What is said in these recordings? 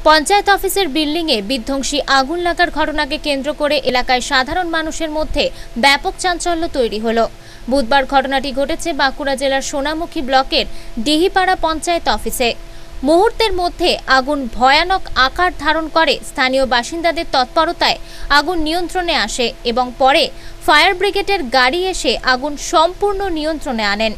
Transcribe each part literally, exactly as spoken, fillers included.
পঞ্চায়েত অফিসের বিল্ডিংয়ে বিধ্বংসী আগুন লাগার ঘটনাকে কেন্দ্র করে এলাকায় সাধারণ মানুষের মধ্যে ব্যাপক চাঞ্চল্য তৈরি হলো। বুধবার ঘটনাটি ঘটেছে বাঁকুড়া জেলার সোনামুখী ব্লকের ডিহিপাড়া পঞ্চায়েত অফিসে। মুহূর্তের মধ্যে আগুন ভয়ানক আকার ধারণ করে। স্থানীয় বাসিন্দাদের তৎপরতায় আগুন নিয়ন্ত্রণে আসে এবং পরে ফায়ার ব্রিগেডের গাড়ি এসে আগুন সম্পূর্ণ নিয়ন্ত্রণে আনেন।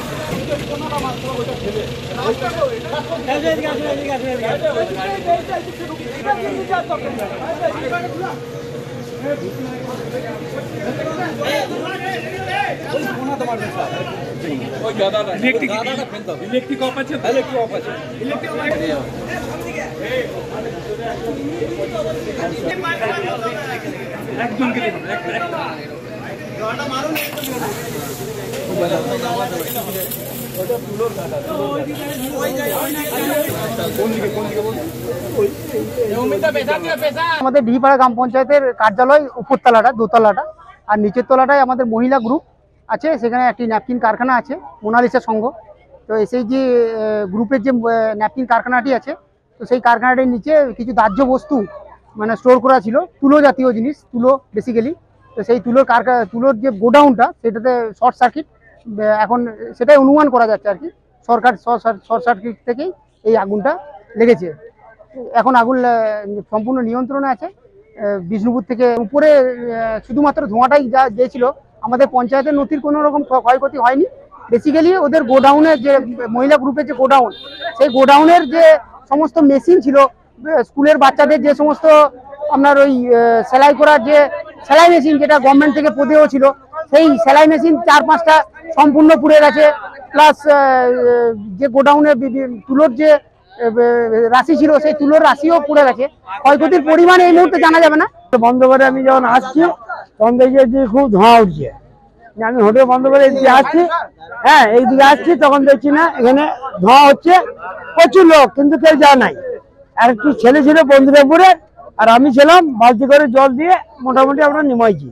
আমাদের ডিহিপাড়া গ্রাম পঞ্চায়েতের কার্যালয় উপরতলাটা দোতলাটা আর নিচের তলাটায় আমাদের মহিলা গ্রুপ আছে। সেখানে একটি ন্যাপকিন কারখানা আছে মোনালিসা সংঘ। তো সেই যে গ্রুপের যে ন্যাপকিন কারখানাটি আছে, তো সেই কারখানাটির নিচে কিছু দাহ্য বস্তু মানে স্টোর করা ছিল, তুলো জাতীয় জিনিস, তুলো বেসিক্যালি। তো সেই তুলোর কারখানা তুলোর যে গোডাউনটা সেটাতে শর্ট সার্কিট, এখন সেটাই অনুমান করা যাচ্ছে আর কি। সরকার শর্ট সার্কিট থেকেই এই আগুনটা লেগেছে। এখন আগুন সম্পূর্ণ নিয়ন্ত্রণে আছে। বিষ্ণুপুর থেকে উপরে শুধুমাত্র ধোঁয়াটাই যা দিয়েছিল। আমাদের পঞ্চায়েতের নথির কোনো রকম ক্ষয়ক্ষতি হয়নি। বেসিক্যালি ওদের গোডাউনের যে মহিলা গ্রুপের যে গোডাউন, সেই গোডাউনের যে সমস্ত মেশিন ছিল, স্কুলের বাচ্চাদের যে সমস্ত আপনার ওই সেলাই করার যে সেলাই মেশিন যেটা গভর্নমেন্ট থেকে প্রদেয় ছিল, সেই সেলাই মেশিন চার পাঁচটা সম্পূর্ণ পুড়ে গেছে। প্লাস যে গোডাউনে তুলোর যে রাশি ছিল, সেই তুলোর রাশিও পুড়ে গেছে। ক্ষয়ক্ষতির পরিমাণ এই মুহূর্তে জানা যাবে না। বন্ধ করে আমি যখন আসছি তখন দেখি যে খুব ধোঁয়া উঠছে। আমি হোটেল বন্ধ করে এইদিকে আসছি, হ্যাঁ এইদিকে আসছি, তখন দেখছি না এখানে ধোঁয়া হচ্ছে, প্রচুর লোক, কিন্তু কেউ যায় নাই। আর একটি ছেলে ছিল বন্ধুরাপুরে, আর আমি ছিলাম, বালতি করে জল দিয়ে মোটামুটি আমরা নিমাইছি।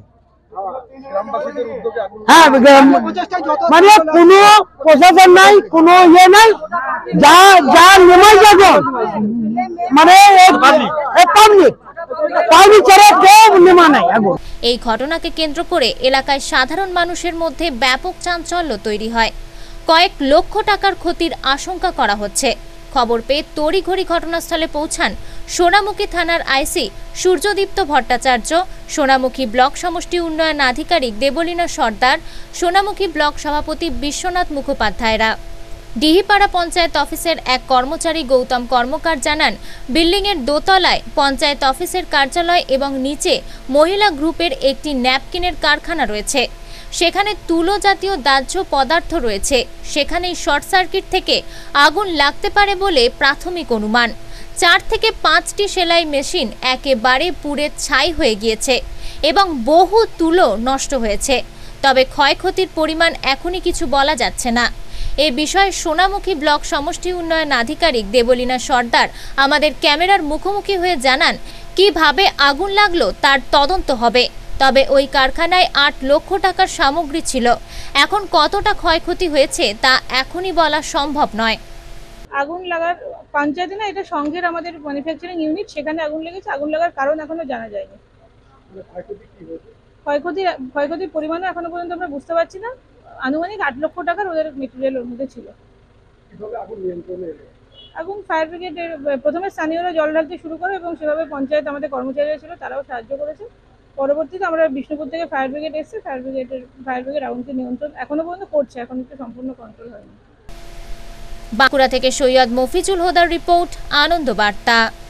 হ্যাঁ, মানে কোনো প্রশাসন নাই, কোনো ইয়ে নাই, যা যা নিমাই যাবে মানে পাবলিক এই ঘটনাকে কেন্দ্র করে এলাকায় সাধারণ মানুষের মধ্যে ব্যাপক চাঞ্চল্য তৈরি হয়। কয়েক লক্ষ টাকার ক্ষতির আশঙ্কা করা হচ্ছে। খবর পেয়ে তড়িঘড়ি ঘটনাস্থলে পৌঁছান সোনামুখী থানার আইসি সূর্যদীপ্ত ভট্টাচার্য, সোনামুখী ব্লক সমষ্টি উন্নয়ন আধিকারিক দেবলীনা সর্দার, সোনামুখী ব্লক সভাপতি বিশ্বনাথ মুখোপাধ্যায়রা। ডিহিপাড়া পঞ্চায়েত অফিসের এক কর্মচারী গৌতম কর্মকার জানান, বিল্ডিংয়ের দোতলায় পঞ্চায়েত অফিসের কার্যালয় এবং নিচে মহিলা গ্রুপের একটি ন্যাপকিনের কারখানা রয়েছে। সেখানে তুলো জাতীয় দাহ্য পদার্থ রয়েছে। সেখানেই শর্ট সার্কিট থেকে আগুন লাগতে পারে বলে প্রাথমিক অনুমান। চার থেকে পাঁচটি সেলাই মেশিন একেবারে পুড়ে ছাই হয়ে গিয়েছে এবং বহু তুলো নষ্ট হয়েছে। তবে ক্ষয়ক্ষতির পরিমাণ এখনই কিছু বলা যাচ্ছে না। এ বিষয়ে সোনামুখী ব্লক সমষ্টি উন্নয়ন আধিকারিক দেবলীনা সর্দার আমাদের ক্যামেরার মুখোমুখি হয়ে জানান, কিভাবে আগুন লাগলো তার তদন্ত হবে। তবে ওই কারখানায় আট লক্ষ টাকার সামগ্রী ছিল। এখন কতটা ক্ষয়ক্ষতি হয়েছে তা এখনই বলা সম্ভব নয়। আগুন লাগার পঞ্চায়েতে না, এটা সংঘের আমাদের ম্যানুফ্যাকচারিং ইউনিট, সেখানে আগুন লেগেছে। আগুন লাগার কারণ এখনো জানা যায়নি। ক্ষয়ক্ষতি ক্ষয়ক্ষতির পরিমাণও এখনো পর্যন্ত আমরা বুঝতে পারছি না। আনুমানিক আট লক্ষ টাকার ওদের মেটেরিয়াল ওর মধ্যে ছিল। আগুন ফায়ার ব্রিগেডের প্রথমে স্থানীয়রা জল ঢালতে শুরু করে এবং সেভাবে পঞ্চায়েত আমাদের কর্মচারীরা ছিল, তারাও সাহায্য করেছে। পরবর্তীতে আমরা বিষ্ণুপুর থেকে ফায়ার ব্রিগেড এসেছে। ফায়ার ব্রিগেডের ফায়ার ব্রিগেড আগুনকে নিয়ন্ত্রণ এখনো পর্যন্ত করছে, এখন একটু সম্পূর্ণ কন্ট্রোল হয়নি। বাঁকুড়া থেকে সৈয়দ মফিজুল হুদার রিপোর্ট, আনন্দ বার্তা।